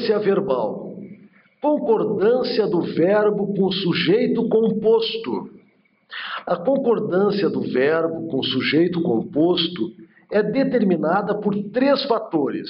Concordância verbal. Concordância do verbo com o sujeito composto. A concordância do verbo com o sujeito composto é determinada por 3 fatores.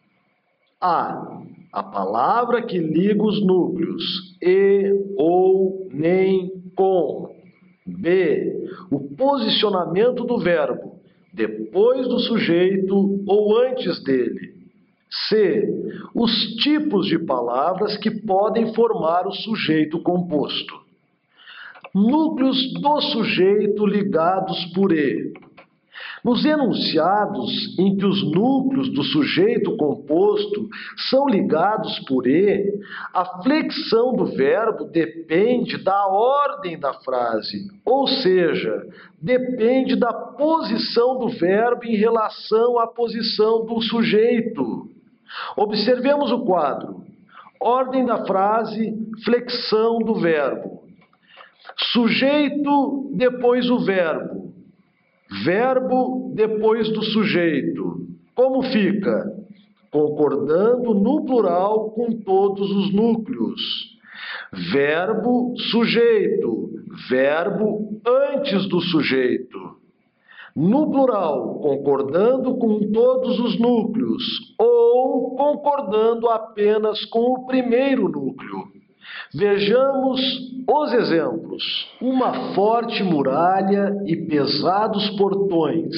A palavra que liga os núcleos, e, ou, nem, com. B, o posicionamento do verbo, depois do sujeito ou antes dele. C, os tipos de palavras que podem formar o sujeito composto. Núcleos do sujeito ligados por E. Nos enunciados em que os núcleos do sujeito composto são ligados por E, a flexão do verbo depende da ordem da frase, ou seja, depende da posição do verbo em relação à posição do sujeito. Observemos o quadro. Ordem da frase, flexão do verbo. Sujeito, depois o verbo. Verbo, depois do sujeito. Como fica? Concordando no plural com todos os núcleos. Verbo, sujeito. Verbo antes do sujeito. No plural, concordando com todos os núcleos ou concordando apenas com o primeiro núcleo. Vejamos os exemplos. Uma forte muralha e pesados portões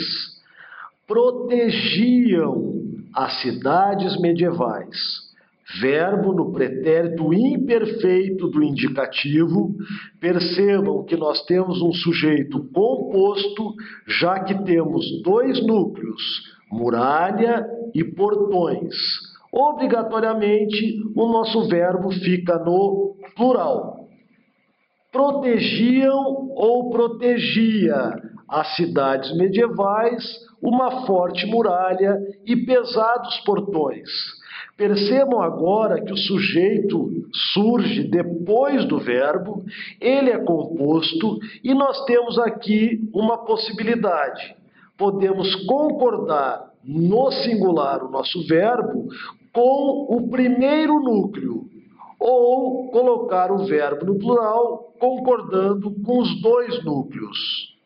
protegiam as cidades medievais. Verbo no pretérito imperfeito do indicativo. Percebam que nós temos um sujeito composto, já que temos 2 núcleos, muralha e portões. Obrigatoriamente, o nosso verbo fica no plural. Protegiam ou protegia as cidades medievais, uma forte muralha e pesados portões. Percebam agora que o sujeito surge depois do verbo, ele é composto e nós temos aqui uma possibilidade. Podemos concordar no singular o nosso verbo com o primeiro núcleo ou colocar o verbo no plural concordando com os 2 núcleos.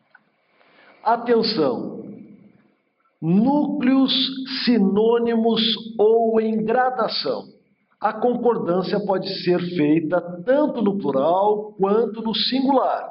Atenção! Núcleos sinônimos ou em gradação. A concordância pode ser feita tanto no plural quanto no singular.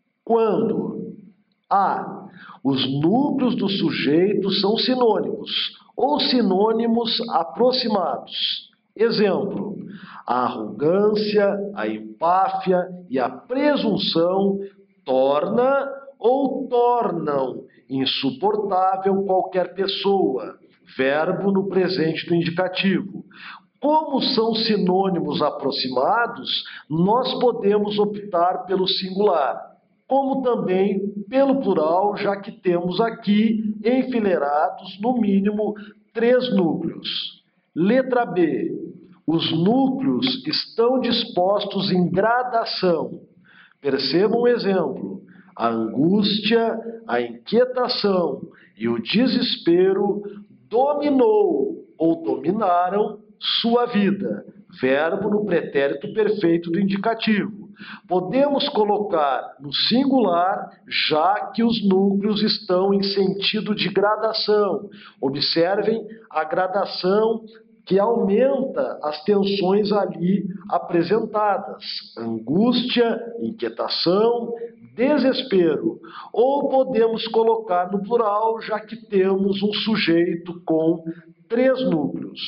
Quando A. Os núcleos do sujeito são sinônimos ou sinônimos aproximados. Exemplo: a arrogância, a empáfia e a presunção torna ou tornam insuportável qualquer pessoa. Verbo no presente do indicativo. Como são sinônimos aproximados, nós podemos optar pelo singular, como também pelo plural, já que temos aqui enfileirados no mínimo 3 núcleos. Letra B. Os núcleos estão dispostos em gradação. Percebam o exemplo. A angústia, a inquietação e o desespero dominou ou dominaram sua vida. Verbo no pretérito perfeito do indicativo. Podemos colocar no singular, já que os núcleos estão em sentido de gradação. Observem a gradação que aumenta as tensões ali apresentadas. Angústia, inquietação, desespero. Ou podemos colocar no plural, já que temos um sujeito com 3 núcleos.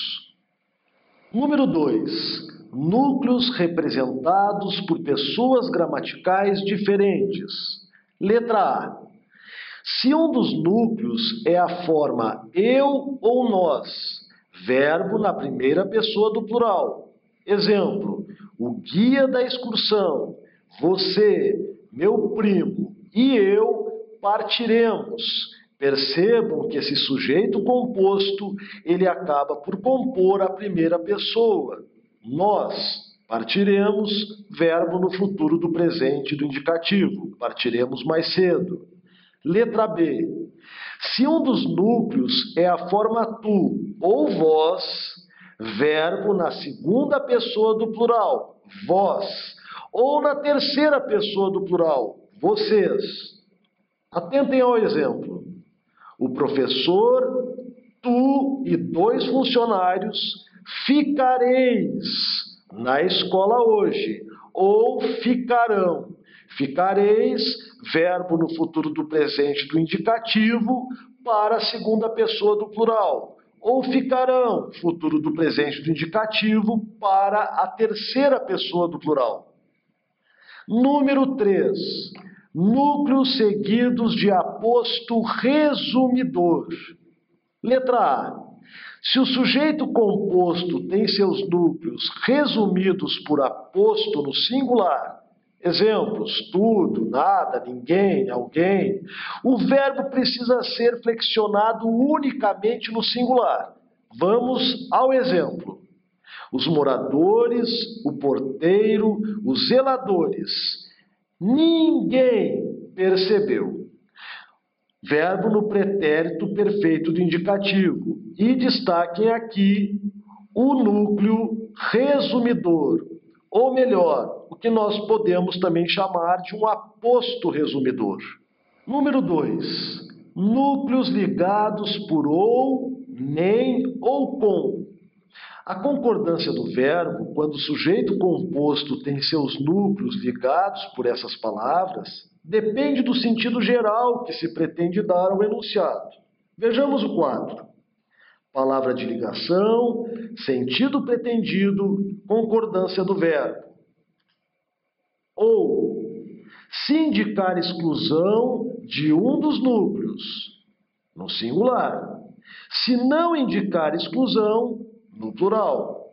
Número 2. Núcleos representados por pessoas gramaticais diferentes. Letra A. Se um dos núcleos é a forma eu ou nós, verbo na primeira pessoa do plural. Exemplo: o guia da excursão, você, meu primo e eu partiremos. Percebam que esse sujeito composto, ele acaba por compor a primeira pessoa. Nós partiremos, verbo no futuro do presente do indicativo. Partiremos mais cedo. Letra B. Se um dos núcleos é a forma tu ou vós, verbo na segunda pessoa do plural, vós, ou na terceira pessoa do plural, vocês. Atentem ao exemplo. O professor, tu e 2 funcionários ficareis na escola hoje, ou ficarão. Ficareis, verbo no futuro do presente do indicativo, para a segunda pessoa do plural. Ou ficarão, futuro do presente do indicativo, para a terceira pessoa do plural. Número 3. Núcleos seguidos de aposto resumidor. Letra A. Se o sujeito composto tem seus núcleos resumidos por aposto no singular, exemplos, tudo, nada, ninguém, alguém, o verbo precisa ser flexionado unicamente no singular. Vamos ao exemplo. Os moradores, o porteiro, os zeladores. Ninguém percebeu. Verbo no pretérito perfeito do indicativo. E destaquem aqui o núcleo resumidor. Ou melhor, o que nós podemos também chamar de um aposto resumidor. Número 2. Núcleos ligados por ou, nem ou com. A concordância do verbo, quando o sujeito composto tem seus núcleos ligados por essas palavras, depende do sentido geral que se pretende dar ao enunciado. Vejamos o quadro. Palavra de ligação, sentido pretendido, concordância do verbo. Ou, se indicar exclusão de um dos núcleos, no singular. Se não indicar exclusão, no plural.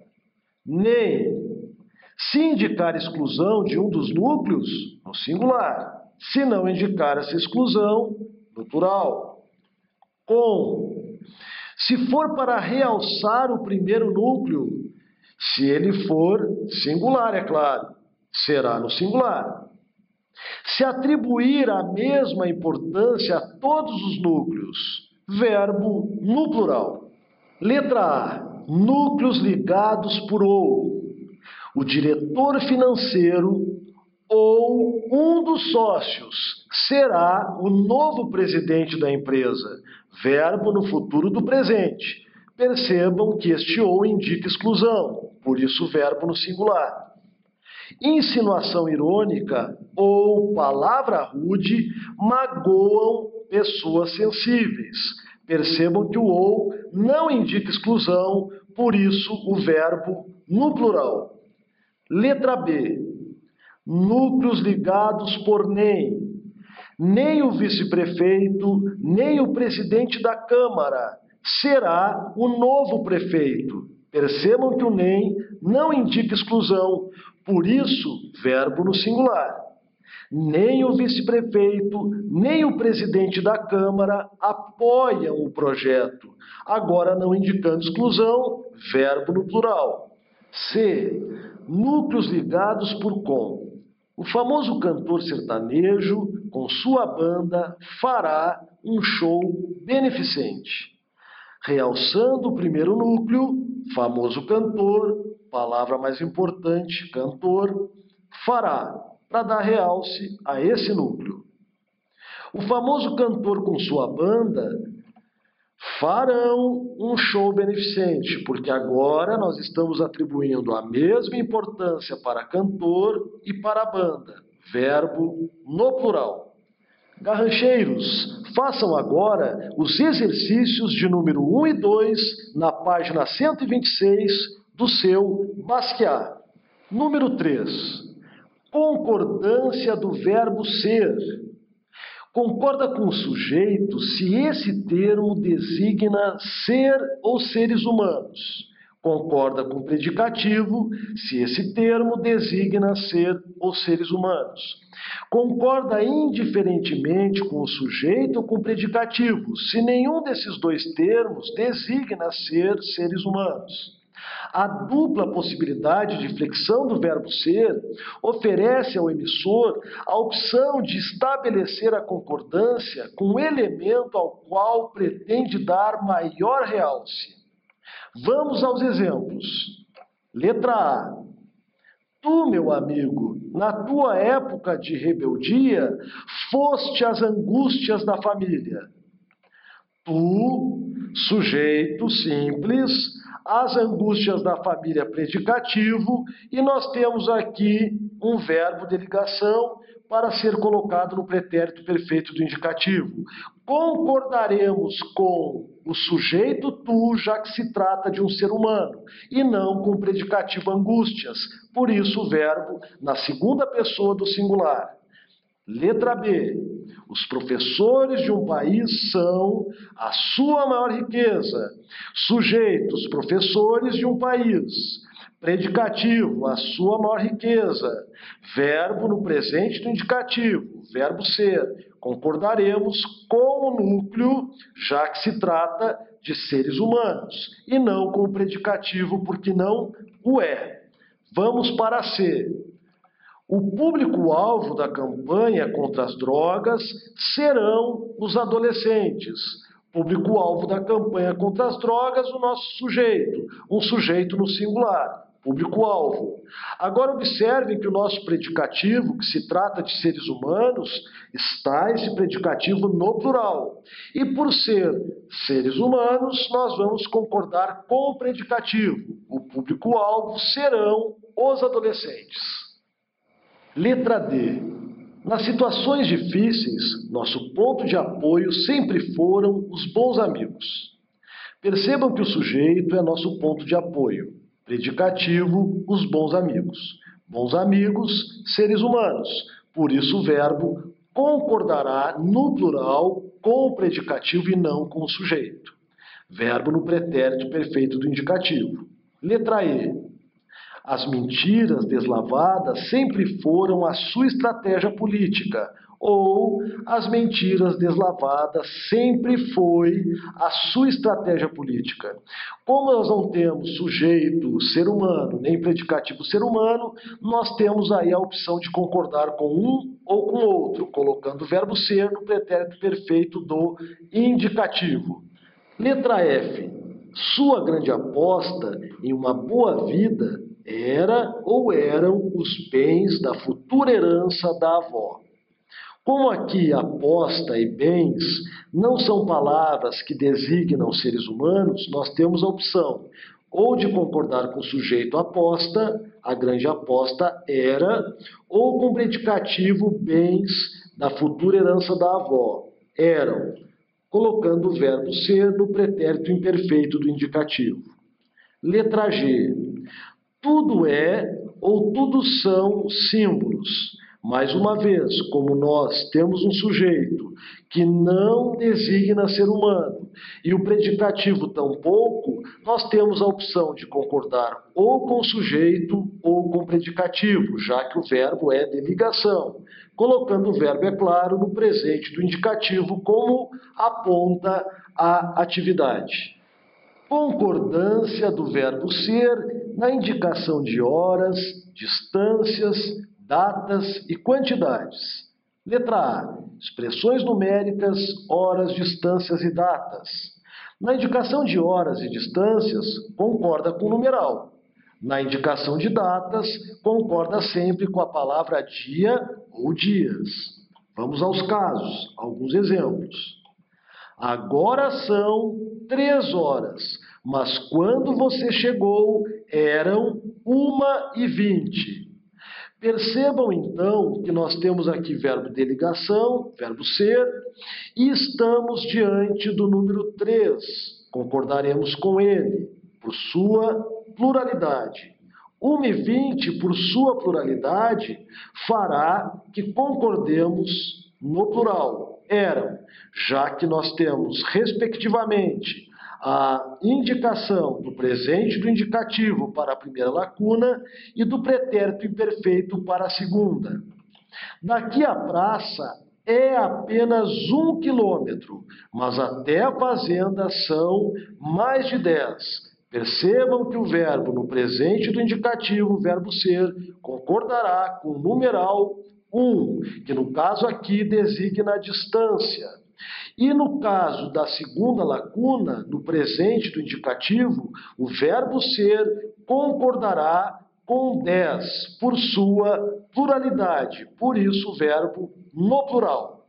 Nem, se indicar exclusão de um dos núcleos, no singular. Se não indicar essa exclusão, no plural. Com, se for para realçar o primeiro núcleo, se ele for singular, é claro, será no singular. Se atribuir a mesma importância a todos os núcleos, verbo no plural. Letra A. Núcleos ligados por ou. O diretor financeiro ou um dos sócios será o novo presidente da empresa. Verbo no futuro do presente. Percebam que este ou indica exclusão, por isso verbo no singular. Insinuação irônica ou palavra rude magoam pessoas sensíveis. Percebam que o ou não indica exclusão, por isso o verbo no plural. Letra B. Núcleos ligados por nem. Nem o vice-prefeito, nem o presidente da Câmara será o novo prefeito. Percebam que o nem não indica exclusão, por isso, verbo no singular. Nem o vice-prefeito, nem o presidente da Câmara apoiam o projeto, agora não indicando exclusão, verbo no plural. C. Núcleos ligados por com. O famoso cantor sertanejo, com sua banda, fará um show beneficente. Realçando o primeiro núcleo, famoso cantor, palavra mais importante, cantor, fará, para dar realce a esse núcleo. O famoso cantor com sua banda farão um show beneficente, porque agora nós estamos atribuindo a mesma importância para cantor e para banda, verbo no plural. Garrancheiros, façam agora os exercícios de número 1 e 2 na página 126 do seu Basquiat. Número 3. Concordância do verbo ser. Concorda com o sujeito se esse termo designa ser ou seres humanos. Concorda com o predicativo se esse termo designa ser ou seres humanos. Concorda indiferentemente com o sujeito ou com o predicativo se nenhum desses dois termos designa ser seres humanos. A dupla possibilidade de flexão do verbo ser oferece ao emissor a opção de estabelecer a concordância com o elemento ao qual pretende dar maior realce. Vamos aos exemplos. Letra A. Tu, meu amigo, na tua época de rebeldia, foste às angústias da família. Tu, sujeito simples, as angústias da família predicativo, e nós temos aqui um verbo de ligação para ser colocado no pretérito perfeito do indicativo. Concordaremos com o sujeito tu, já que se trata de um ser humano, e não com o predicativo angústias, por isso o verbo na segunda pessoa do singular. Letra B. Os professores de um país são a sua maior riqueza. Sujeitos, professores de um país. Predicativo, a sua maior riqueza. Verbo no presente do indicativo, verbo ser. Concordaremos com o núcleo, já que se trata de seres humanos, e não com o predicativo, porque não o é. Vamos para C. O público-alvo da campanha contra as drogas serão os adolescentes. Público-alvo da campanha contra as drogas, o nosso sujeito. Um sujeito no singular. Público-alvo. Agora observem que o nosso predicativo, que se trata de seres humanos, está esse predicativo no plural. E por ser seres humanos, nós vamos concordar com o predicativo. O público-alvo serão os adolescentes. Letra D. Nas situações difíceis, nosso ponto de apoio sempre foram os bons amigos. Percebam que o sujeito é nosso ponto de apoio. Predicativo, os bons amigos. Bons amigos, seres humanos. Por isso o verbo concordará no plural com o predicativo e não com o sujeito. Verbo no pretérito perfeito do indicativo. Letra E. As mentiras deslavadas sempre foram a sua estratégia política, ou as mentiras deslavadas sempre foi a sua estratégia política. Como nós não temos sujeito ser humano, nem predicativo ser humano, nós temos aí a opção de concordar com um ou com outro, colocando o verbo ser no pretérito perfeito do indicativo. Letra F. Sua grande aposta em uma boa vida era ou eram os bens da futura herança da avó. Como aqui aposta e bens não são palavras que designam seres humanos, nós temos a opção ou de concordar com o sujeito aposta, a grande aposta era, ou com o predicativo bens da futura herança da avó, eram, colocando o verbo ser no pretérito imperfeito do indicativo. Letra G. Tudo é ou tudo são símbolos. Mais uma vez, como nós temos um sujeito que não designa ser humano e o predicativo tampouco, nós temos a opção de concordar ou com o sujeito ou com o predicativo, já que o verbo é de ligação, colocando o verbo, é claro, no presente do indicativo como aponta a atividade. Concordância do verbo ser na indicação de horas, distâncias, datas e quantidades. Letra A. Expressões numéricas, horas, distâncias e datas. Na indicação de horas e distâncias, concorda com o numeral. Na indicação de datas, concorda sempre com a palavra dia ou dias. Vamos aos casos, alguns exemplos. Agora são 3 horas, mas quando você chegou eram 1h20. Percebam então que nós temos aqui verbo de ligação, verbo ser, e estamos diante do número 3. Concordaremos com ele, por sua pluralidade. 1h20, por sua pluralidade, fará que concordemos no plural. Eram, já que nós temos, respectivamente, a indicação do presente do indicativo para a primeira lacuna e do pretérito imperfeito para a segunda. Daqui à praça é apenas 1 quilômetro, mas até a fazenda são mais de 10. Percebam que o verbo no presente do indicativo, o verbo ser, concordará com o numeral 1, que no caso aqui designa a distância. E no caso da segunda lacuna, no presente do indicativo, o verbo ser concordará com 10 por sua pluralidade, por isso o verbo no plural.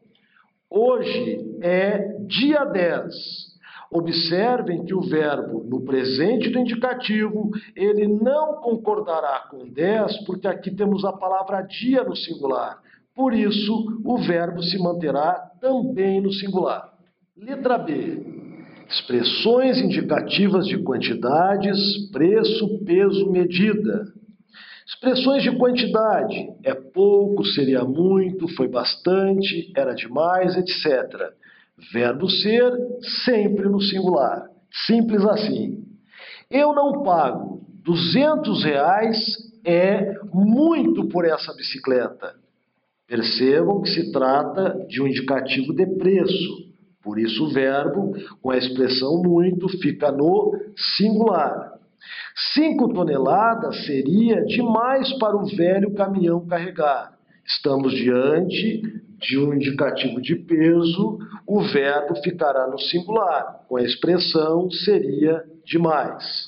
Hoje é dia 10. Observem que o verbo no presente do indicativo, ele não concordará com 10, porque aqui temos a palavra dia no singular. Por isso, o verbo se manterá também no singular. Letra B. Expressões indicativas de quantidades, preço, peso, medida. Expressões de quantidade. É pouco, seria muito, foi bastante, era demais, etc. Verbo ser sempre no singular. Simples assim. Eu não pago. R$ 200 é muito por essa bicicleta. Percebam que se trata de um indicativo de preço. Por isso o verbo, com a expressão muito, fica no singular. 5 toneladas seria demais para o velho caminhão carregar. Estamos diante de um indicativo de peso, o verbo ficará no singular, com a expressão seria demais.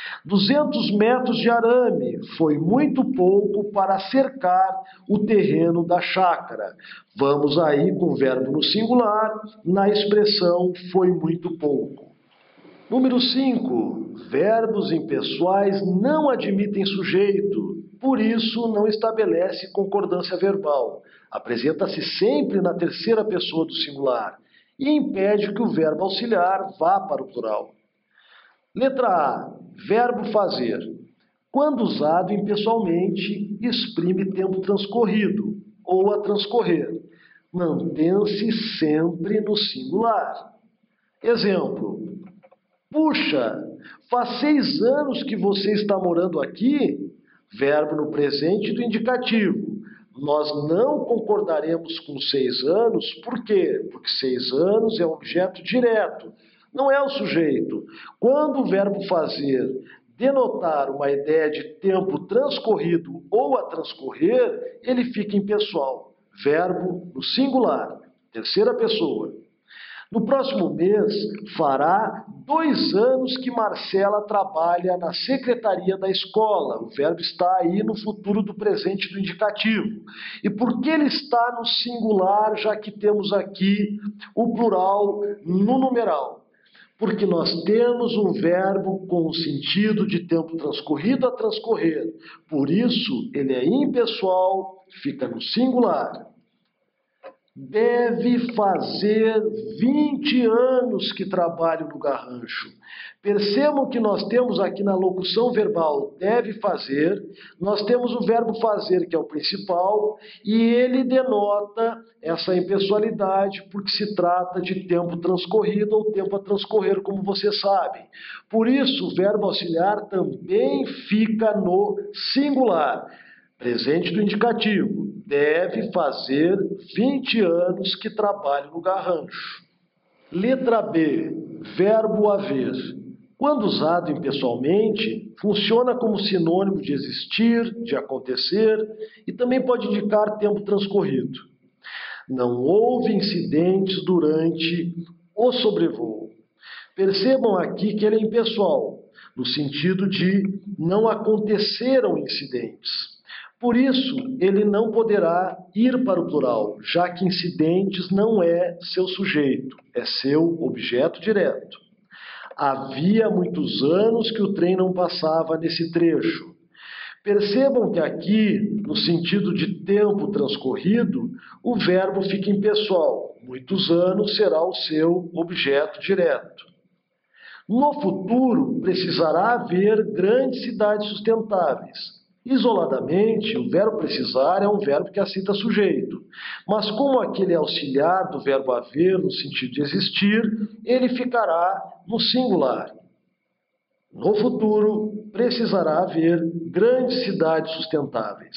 200 metros de arame foi muito pouco para cercar o terreno da chácara. Vamos aí com o verbo no singular, na expressão foi muito pouco. Número 5. Verbos impessoais não admitem sujeito, por isso não estabelece concordância verbal. Apresenta-se sempre na terceira pessoa do singular e impede que o verbo auxiliar vá para o plural. Letra A. Verbo fazer. Quando usado impessoalmente, exprime tempo transcorrido ou a transcorrer. Mantém-se sempre no singular. Exemplo. Puxa, faz 6 anos que você está morando aqui? Verbo no presente do indicativo. Nós não concordaremos com 6 anos, por quê? Porque 6 anos é um objeto direto, não é o sujeito. Quando o verbo fazer denotar uma ideia de tempo transcorrido ou a transcorrer, ele fica impessoal. Verbo no singular, terceira pessoa. No próximo mês, fará 2 anos que Marcela trabalha na secretaria da escola. O verbo está aí no futuro do presente do indicativo. E por que ele está no singular, já que temos aqui o plural no numeral? Porque nós temos um verbo com o sentido de tempo transcorrido a transcorrer. Por isso, ele é impessoal, fica no singular. Deve fazer 20 anos que trabalho no garrancho. Percebam que nós temos aqui na locução verbal deve fazer, nós temos o verbo fazer, que é o principal, e ele denota essa impessoalidade porque se trata de tempo transcorrido ou tempo a transcorrer, como vocês sabem. Por isso, o verbo auxiliar também fica no singular. Presente do indicativo. Deve fazer 20 anos que trabalho no garrancho. Letra B. Verbo haver. Quando usado impessoalmente, funciona como sinônimo de existir, de acontecer e também pode indicar tempo transcorrido. Não houve incidentes durante o sobrevoo. Percebam aqui que ele é impessoal, no sentido de não aconteceram incidentes. Por isso, ele não poderá ir para o plural, já que incidentes não é seu sujeito, é seu objeto direto. Havia muitos anos que o trem não passava nesse trecho. Percebam que aqui, no sentido de tempo transcorrido, o verbo fica impessoal. Muitos anos será o seu objeto direto. No futuro, precisará haver grandes cidades sustentáveis. Isoladamente, o verbo precisar é um verbo que aceita sujeito. Mas como aquele é auxiliar do verbo haver, no sentido de existir, ele ficará no singular. No futuro, precisará haver grandes cidades sustentáveis.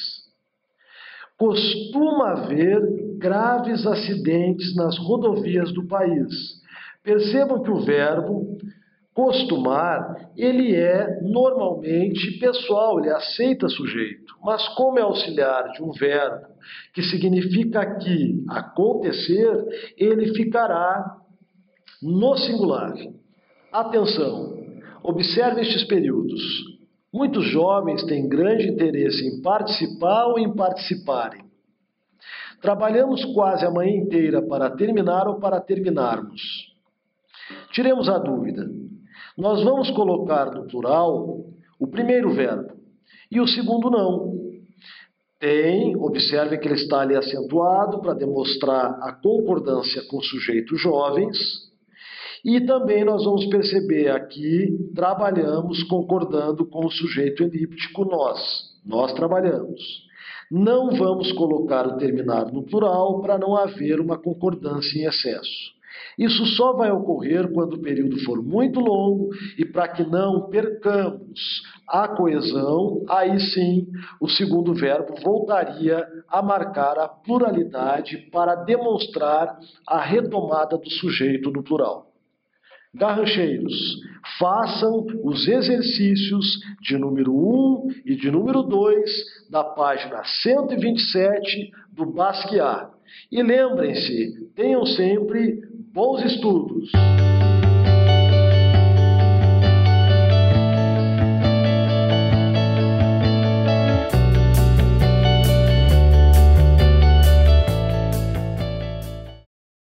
Costuma haver graves acidentes nas rodovias do país. Percebam que o verbo costumar, ele é normalmente pessoal, ele aceita sujeito. Mas como é auxiliar de um verbo que significa aqui acontecer, ele ficará No singular. Atenção! Observe estes períodos. Muitos jovens têm grande interesse em participar ou em participarem. Trabalhamos quase a manhã inteira para terminar ou para terminarmos. Tiremos a dúvida. Nós vamos colocar no plural o primeiro verbo e o segundo não. Observe que ele está ali acentuado para demonstrar a concordância com sujeitos jovens. E também nós vamos perceber aqui, trabalhamos concordando com o sujeito elíptico nós. Nós trabalhamos. Não vamos colocar o terminar no plural para não haver uma concordância em excesso. Isso só vai ocorrer quando o período for muito longo e para que não percamos a coesão, aí sim o segundo verbo voltaria a marcar a pluralidade para demonstrar a retomada do sujeito no plural. Garrancheiros, façam os exercícios de número 1 e de número 2 da página 127 do Basquiat. E lembrem-se, tenham sempre bons estudos!